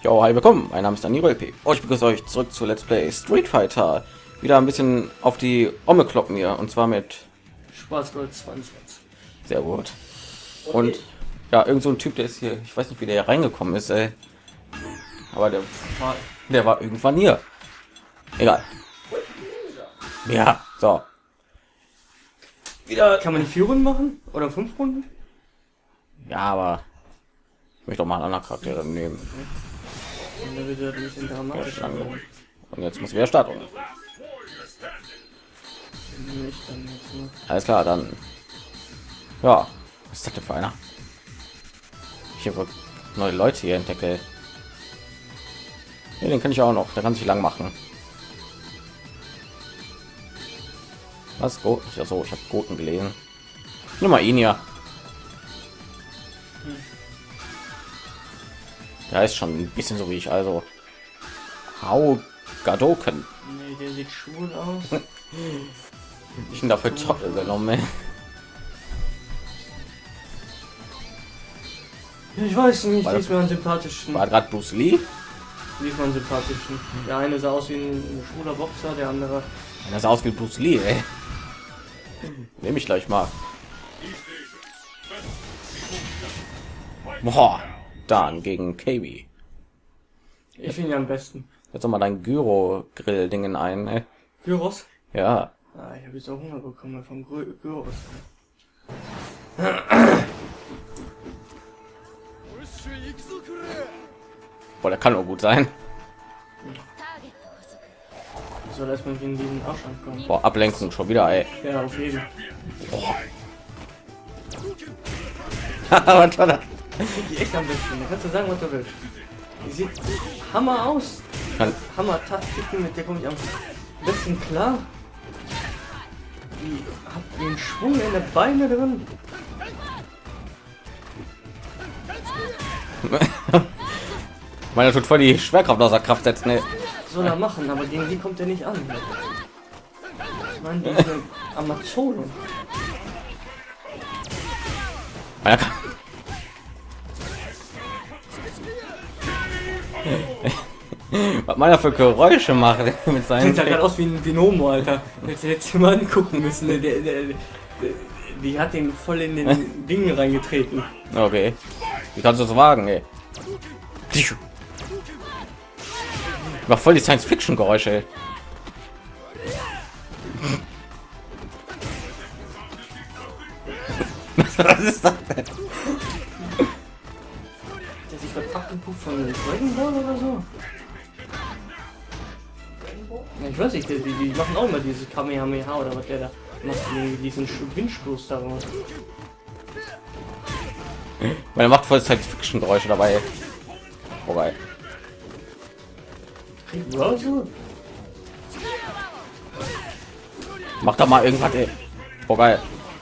Jo, hi, willkommen. Mein Name ist Danilo LP. Ich begrüße euch zurück zu Let's Play Street Fighter. Wieder ein bisschen auf die Omme kloppen hier, und zwar mit Schwarz-Gold 20. sehr gut. Und ja, irgend so ein Typ, der ist hier, ich weiß nicht, wie der hier reingekommen ist, ey. Aber der war irgendwann hier. Egal. Ja, so. Wieder kann man 4 Runden machen oder 5 Runden? Ja, aber ich möchte doch mal einen anderen Charakter nehmen. Und dann wird er ein bisschen dramatisch. Und jetzt muss wieder starten. Alles klar, dann. Ja, was ist das denn für einer? Ich habe neue Leute hier entdecke. Ja, den kann ich auch noch. Der kann sich lang machen. Was? Oh, ja so, ich habe Goten gelesen. Nimm mal ihn hier. Der ist schon ein bisschen so wie ich, also Hau Gadoken. Nee, der sieht schwul aus. Ich bin dafür Trottel genommen. Ich weiß nicht, die ist mir am sympathischen. War gerade Bruce Lee? Die ist mir am sympathischen. Der eine sah aus wie ein schwuler Boxer, der andere. Das sah aus wie Bruce Lee, ey. Nehme ich gleich mal. Boah, dann gegen KB. Ich finde ihn am besten. Jetzt noch mal dein Gyro-Grill-Dingen ein, ey. Gyros? Ja. Ah, ich habe jetzt auch Hunger bekommen vom Gyros. Boah, der kann auch gut sein. Ich soll erstmal gegen diesen Abstand kommen. Boah, Ablenkung schon wieder, ey. Ja, auf jeden. Was war das? Die echt am besten. Da kannst du sagen, was du willst. Die sieht Hammer aus. Hammer Taktiken, mit der komme ich am besten klar. Die hat den Schwung in der Beine drin. Meiner tut voll die Schwerkraft außer Kraft setzen, ey. Soll er machen, aber gegen die kommt er nicht an. Ich meine, diese Amazone. Meiner kann was meiner für Geräusche macht mit seinen. Sieht ja gerade aus wie ein Homo, Alter. Jetzt mal angucken müssen. Die hat den voll in den Dingen reingetreten. Okay. Wie kannst du das wagen, ey? Mach voll die Science-Fiction-Geräusche, ey. Was ist das denn? Der sich was abgepuft von Dragon Ball oder so? Ja, ich weiß nicht, die machen auch immer dieses Kamehameha oder was der da macht, diesen Windstoß daraus. Meine macht voll Science-Fiction-Geräusche dabei. Vorbei. Ja, so. Mach doch mal irgendwas, ey. Vorbei.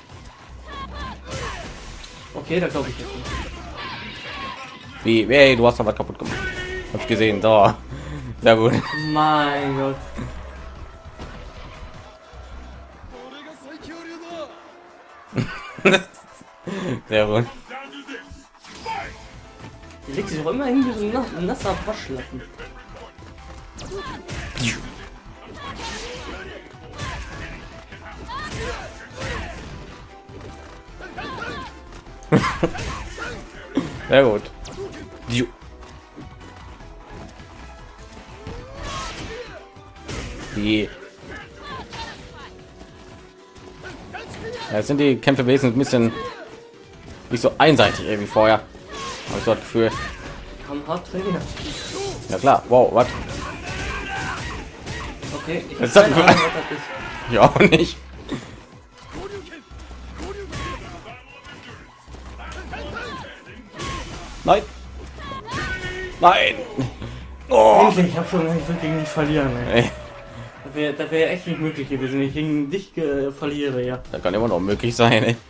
Okay, da glaube ich jetzt nicht. Wie? Ey, du hast doch was kaputt gemacht. Hab ich gesehen. So. Sehr gut. Mein Gott. Sehr gut. Die legt sich auch immer hin wie so ein nasser Waschlappen. Sehr gut. Die. Ja, jetzt sind die Kämpfe wesentlich ein bisschen nicht so einseitig wie vorher. Habe ich so das Gefühl. Haben hart trainiert. Ja klar. Wow, was? Okay, ich Was ist weiß das nicht, für was ein- das ist. Ja, auch nicht. Nein. Nein. Oh. Endlich, ich hab schon gesagt, ich will gegen dich verlieren. Ey. Ey, Das wär echt nicht möglich gewesen, wenn ich gegen dich verliere, ja. das kann immer noch möglich sein. Ey.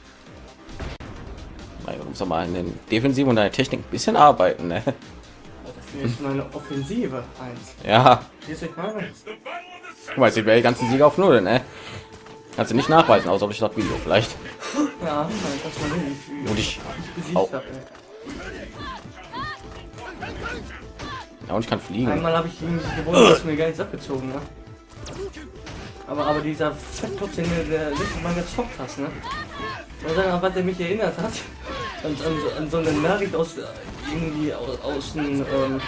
Du musst doch mal in den Defensiven und deine Technik ein bisschen arbeiten. Ne? Dafür ist meine Offensive 1. Ja, Verstehst du, ich meine? guck mal, jetzt sind wir die ganzen Siege auf Null, ne? Kannst du nicht nachweisen, außer durch das Video vielleicht. Ja, das mal nicht. Und ich besiegt auch. habe, ey. Ja, und ich kann fliegen. Einmal habe ich irgendwie gewonnen, dass mir gar nichts abgezogen, ne? Aber dieser Fetttopf, den du der letzte Mal gezockt hast, ne? Mal sagen, was der mich erinnert hat, an so eine Nachricht aus irgendwie aus dem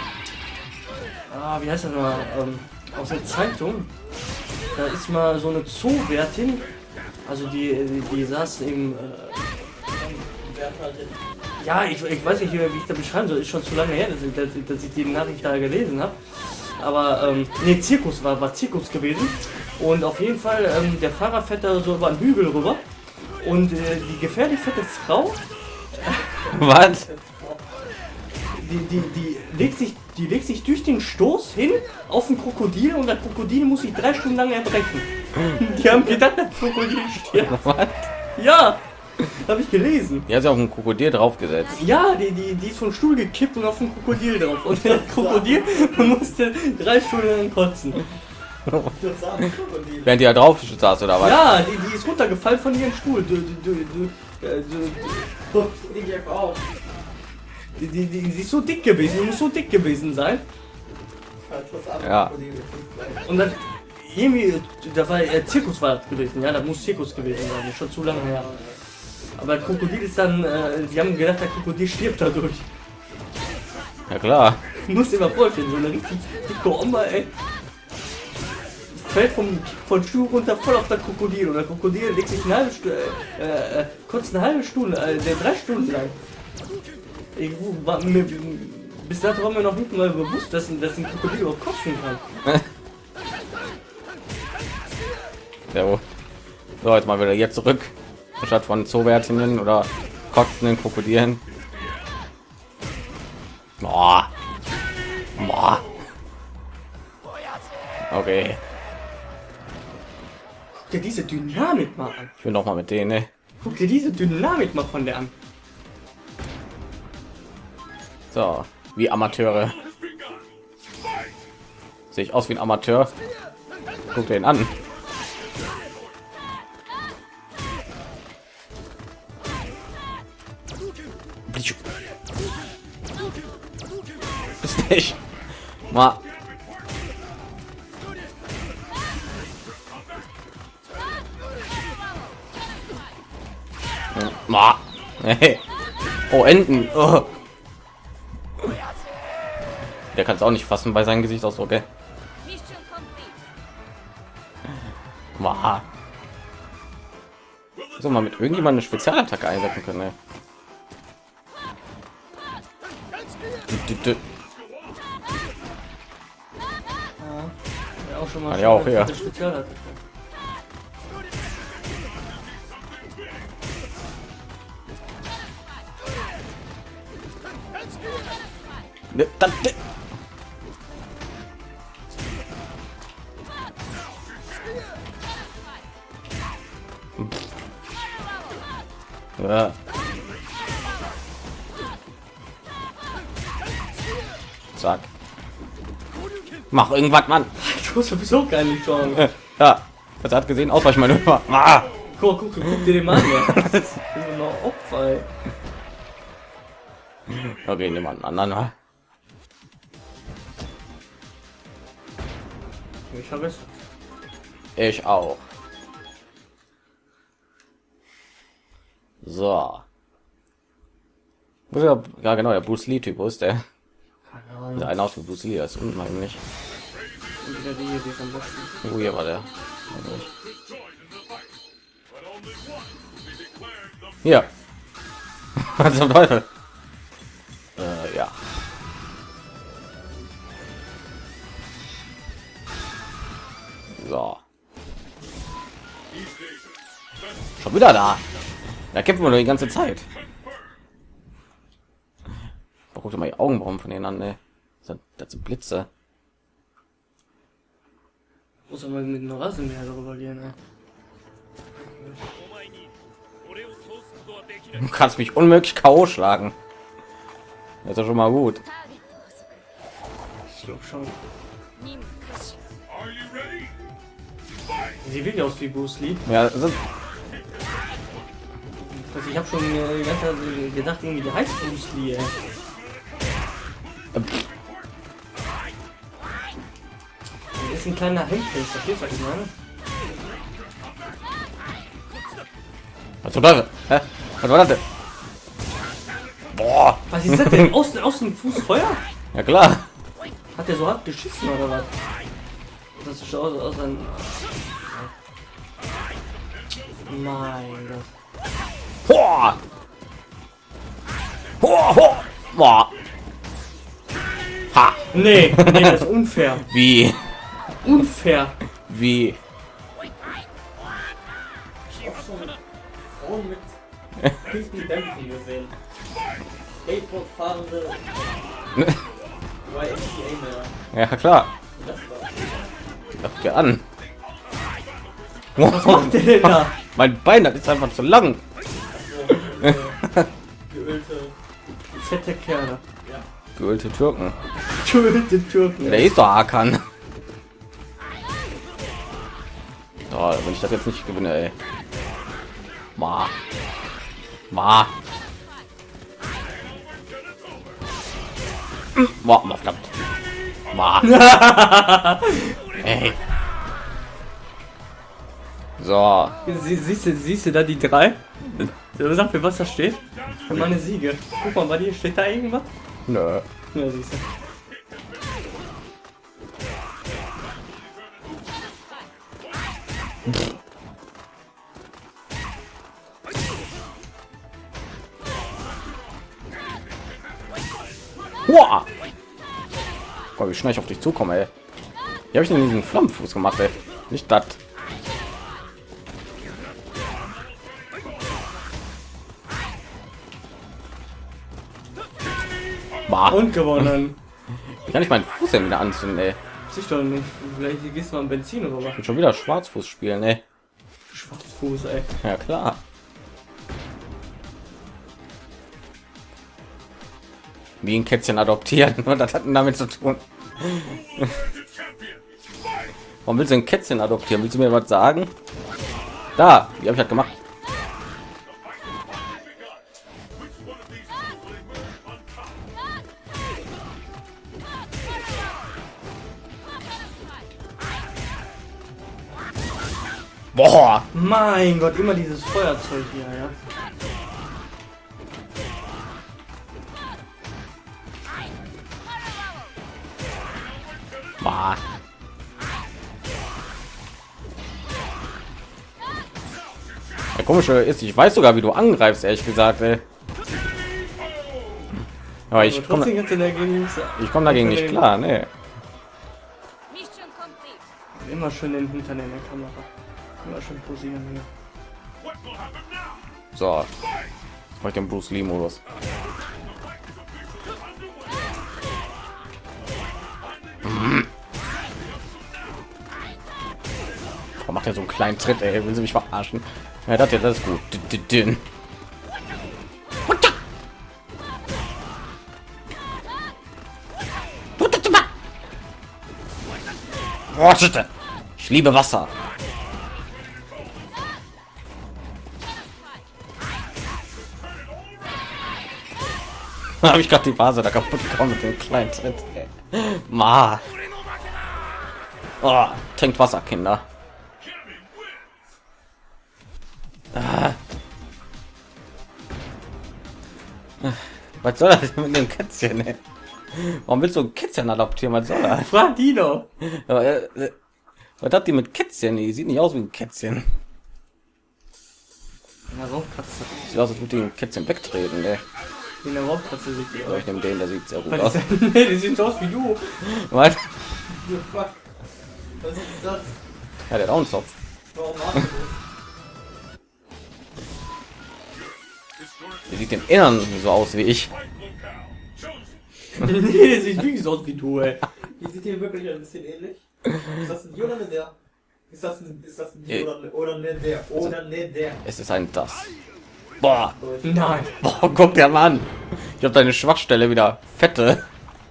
wie heißt das mal, aus einer Zeitung. Da ist mal so eine Zoowärtin, also die saß im ja, ich weiß nicht, wie ich da beschreiben soll, ist schon zu lange her, dass ich die Nachricht da gelesen habe. Aber nee, Zirkus war Zirkus gewesen. Und auf jeden Fall, der Fahrer fährt da so über einen Hügel rüber. Und die gefährlich fette Frau. Was? Die legt sich durch den Stoß hin auf ein Krokodil und das Krokodil muss sich 3 Stunden lang erbrechen. Die haben gedacht, das Krokodil stirbt. Was? Ja, habe ich gelesen. Die hat sich auf ein Krokodil draufgesetzt. Ja, die ist vom Stuhl gekippt und auf ein Krokodil drauf. Und das Krokodil musste 3 Stunden lang kotzen. Während die da drauf saß oder was? Ja, die ist runtergefallen von ihrem Stuhl. Die ist so dick gewesen, die muss so dick gewesen sein. Ja. Und dann irgendwie, da war Zirkus war das gewesen, ja, das muss Zirkus gewesen sein, das ist schon zu lange her. Aber das Krokodil ist dann, die haben gedacht, der Krokodil stirbt dadurch. Ja klar. Du musst dir mal vorstellen, so eine richtig dicke Oma, ey. Fällt vom Stuhl runter voll auf das Krokodil und das Krokodil legt sich eine halbe Stunde, kurz eine halbe Stunde, 3 Stunden lang. Bis dato war mir noch nicht mal bewusst, dass ein Krokodil überhaupt kotzen kann. Ja, so, jetzt mal wieder hier zurück. Statt von Zoowärtinnen oder kotzenden Krokodilen. Boah. Boah. Okay. Guck dir diese Dynamik mal an. Ich will noch mal mit denen, ne? Guck dir diese Dynamik mal von der an. So, wie Amateure. Sehe ich aus wie ein Amateur? Guck den an. Ist nicht mal. Ma. Hey. Oh, Enten. Oh. Der kann es auch nicht fassen bei seinem Gesichtsausdruck, ey. Ma. So, mal mit irgendjemand eine Spezialattacke einsetzen können, ey. Ja, auch schon mal. Ja, auch ja. Ja. Zack. Mach irgendwas, Mann. Du hast sowieso keine Chance. Ja, das hat gesehen, Ausweichmanöver. Ah. Guck dir den Mann an. Das ist noch Opfer, ey. Okay, nehmen wir einen anderen. Ich habe es. Ich auch. So. Ja, genau, der Bruce Lee Typ, wo ist der? Der eine aus dem Bruce Lee, ist unten eigentlich. Oh, hier war der. Hier. Was zum Teufel? Ja. So. Schon wieder da. Da kämpfen wir nur die ganze Zeit. Guck dir mal die Augenbrauen von denen an, ne? Das sind Blitze. Muss aber mit einem Rasenmäher darüber gehen, ne? Du kannst mich unmöglich K.O. schlagen. Das ist ja schon mal gut. Ich glaube schon. Sie will ja aus wie Bruce Lee. Ja, das ist Also ich habe schon die ganze Zeit gedacht, irgendwie die heißt Bruce Lee, ey. ist ein kleiner Händchen, verstehst du, was ich meine? Was war das? Hä? Was war das denn? Boah! Was ist das denn? Aus dem Fuß Feuer? Ja klar! Hat der so hart geschissen oder was? Das ist aus ein... Mein Gott. Boah! Boah! Boah! Ha! Nee, das ist unfair. Wie? Unfair. Wie? Frauen mit pinken Dämpfen gesehen. Skateboard fahrende YMCA-Männer. Ja klar! Guck dir an! Was macht der denn da? Mein Bein, das ist einfach zu lang! Geölte, fette Kerle. Geölte Türken. Geölte Türken. Der ist doch Hakan. Oh, wenn ich das jetzt nicht gewinne, ey. Ma. Ma, verdammt. Ma. Ey. So. Siehst du da die 3? Sag mir, was da steht. Für meine Siege. Guck mal, bei dir steht da irgendwas? Nö. Ja, siehst du. Wow. Komm, wie schnell ich auf dich zukomme, ey. Wie habe ich denn diesen Flammenfuß gemacht, ey? Nicht das. Und gewonnen. Wie kann ich meinen Fuß denn wieder anzünden, ey? Siehst doch nicht. Vielleicht gehst du mal ein Benzin oder was? Ich will schon wieder Schwarzfuß spielen, ey. Schwarzfuß, ey. Ja klar. Wie ein Kätzchen adoptieren. Und das hat damit zu tun. Warum willst du ein Kätzchen adoptieren? Willst du mir was sagen? Da, wie habe ich das gemacht? Boah! Mein Gott, immer dieses Feuerzeug hier, ja. Boah. Der komische ist, ich weiß sogar, wie du angreifst, ehrlich gesagt, ey. Aber ich komme dagegen nicht klar, ne? Immer schön den Hintern in der Kamera. Immer schön posieren hier. So. Ich mache den Bruce Lee Modus. Warum macht er so einen kleinen Tritt, ey? Will sie mich verarschen? Ja, das ist gut. Ich liebe Wasser. Habe ich gerade die Vase da kaputt gekommen mit dem kleinen Tritt. Ma. Oh, trinkt Wasser, Kinder. Was soll das mit dem Kätzchen? Ey? Warum willst du ein Kätzchen adoptieren? Was soll das? Frag die doch. Was hat die mit Kätzchen? Die sieht nicht aus wie ein Kätzchen. Eine Raubkatze. Sieht aus, als würde die ein Kätzchen wegtreten. Ey. Wie eine Raubkatze sieht die So, aus. ich nehme den, der sieht sehr gut Was aus. ist denn? Nee, die sieht so aus wie du. Was? Fuck. Was ist das? Ja, der hat auch einen Zopf. Warum machst du das? Der sieht den Innern so aus wie ich. Nee, der sieht wirklich so aus wie du, ey. Die sieht hier wirklich ein bisschen ähnlich. Ist das ein die oder der? Ist das ein die oder der? Oder der? Es ist ein das. Boah. Nein. Boah, guck dir mal an. Ich habe deine Schwachstelle wieder. Fette.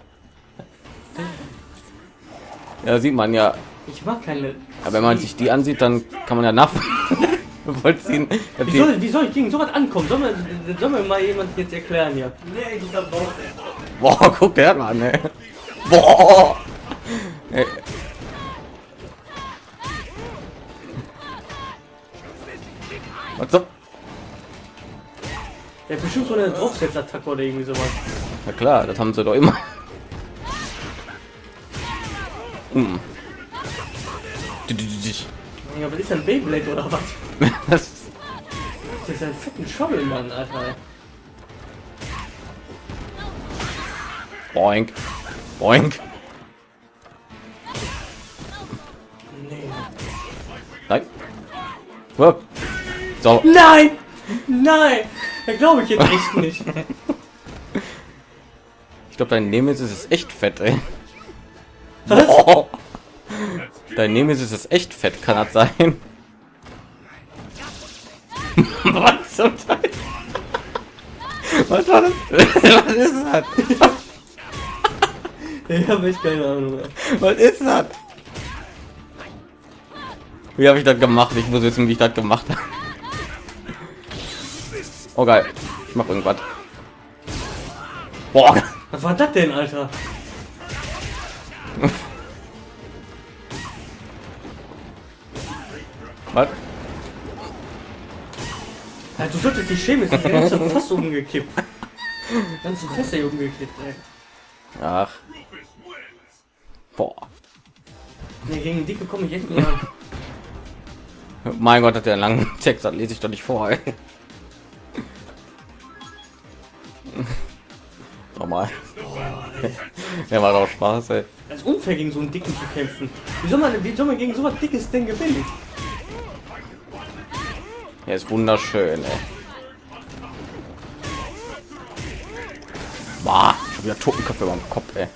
Ja, sieht man ja. Ich mag keine. Aber wenn man sich die ansieht, dann kann man ja nachvollziehen. Wie soll ich gegen sowas ankommen? Soll mir mal jemand jetzt erklären hier? Nee, ich hab Bauch. Boah, guck der mal an, ey. Boah. Ey. Was so? Der hat bestimmt so eine Draufsetzattacke oder irgendwie sowas. Na klar, das haben sie doch immer. Ja, was ist denn Beyblade oder was? Das Das ist ein fetten Schommelmann, Alter. Boink. Boink. Nee. Nein. Wupp. So. Nein! Nein! Da glaube ich jetzt echt nicht. Ich glaube, dein Nemesis ist echt fett, ey. Was? Oh. Dein Nemesis ist echt fett, kann das sein? Was zum Teil? Was war das? Was ist das? Ich habe echt keine Ahnung mehr. Was ist das? Wie habe ich das gemacht? Ich muss wissen, wie ich das gemacht habe. Oh geil. Ich mach irgendwas. Boah. Was war das denn, Alter? Was? Ja, du solltest dich schämen, ist das ganze Fass umgekippt. Ganze Fässer umgekippt, ey. Ach. Boah. Nee, gegen Dicke komme ich echt nicht an. Mein Gott, hat der einen langen Text, das lese ich doch nicht vor, ey. Nochmal. Der macht auch Spaß, ey. Es ist unfair, gegen so einen Dicken zu kämpfen. Wie soll man gegen so was Dickes denn gewinnen? Er ist wunderschön, ey. Boah, schon wieder Totenköpfe über dem Kopf, ey.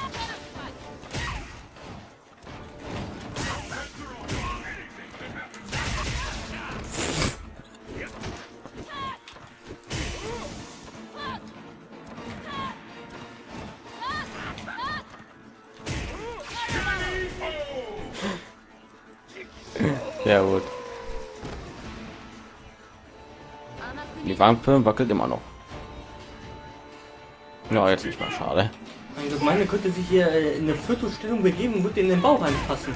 Ja gut. Die Wampe wackelt immer noch. Ja, jetzt nicht mal schade. Mein Gemeinde könnte sich hier in eine Viertelstellung begeben und würde in den Bauch reinpassen.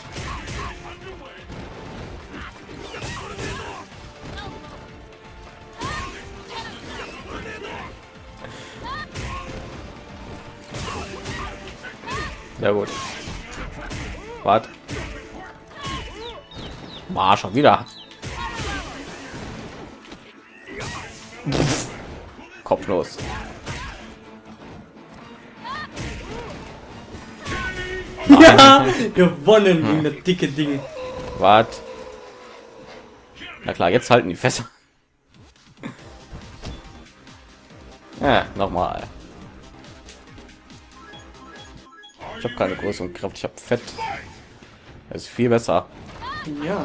Ja gut. Was? War schon wieder. Kopflos. Ja, gewonnen gegen das dicke Ding. Was? Na klar, jetzt halten die Fässer. Ja, nochmal. Ich habe keine Größe und Kraft, ich habe Fett. Das ist viel besser. Ja.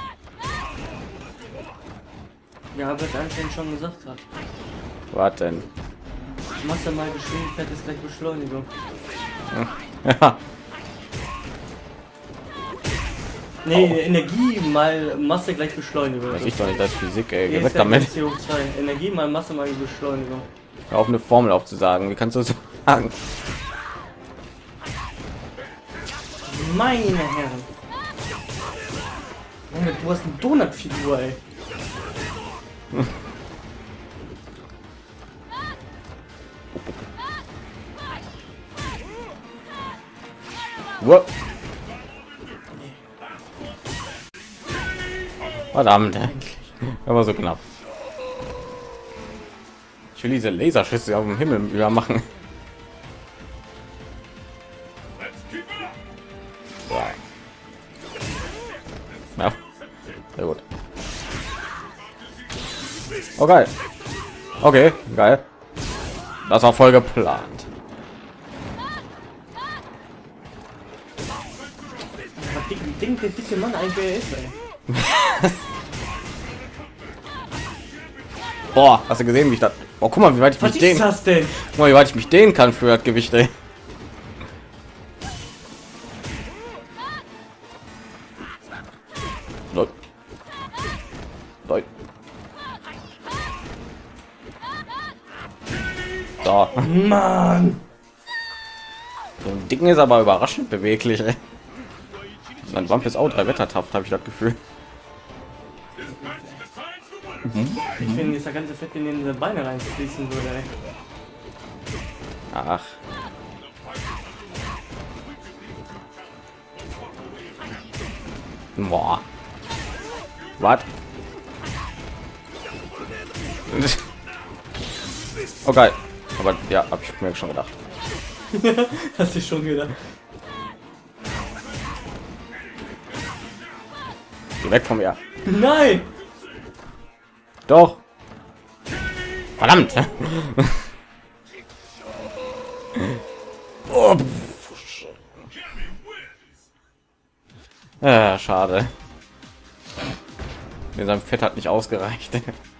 Ja, was Einstein schon gesagt hat. Was denn? Masse mal Geschwindigkeit ist gleich Beschleunigung. Ja. Nee, Energie mal Masse gleich Beschleunigung. Weiß ich doch nicht, das ist Physik, ey. Hier Geh weg ist damit. CO2. Energie mal Masse mal Beschleunigung. Hör auf, eine Formel aufzusagen. Wie kannst du so sagen? Meine Herren. Junge, du hast eine Donutfigur, ey. What? Verdammt, aber so knapp. Ich will diese Laserschüsse auf dem Himmel über machen. Ja, sehr gut. Oh geil. Okay, geil. Das war voll geplant. Der dicke Mann eigentlich ist, ey. Boah, hast du gesehen, wie ich das? Oh, guck mal, wie weit ich Was mich ist dehnen. das denn? Guck mal, wie weit ich mich dehnen kann für das Gewicht, ey. Leut. Leut. So. Mann! So ein Dicken ist aber überraschend beweglich, ey. Mein Wamp ist auch 3 Wettertaft, habe ich das Gefühl. Ich finde, dieser ganze Fett in diese Beine reinfließen würde. Ey. Ach. Boah. Was? Oh geil. Aber ja, habe ich mir schon gedacht. Hast du schon gedacht? Geh weg von mir. Nein! Doch. Verdammt. Oh. Schade. Mir sein Fett hat nicht ausgereicht.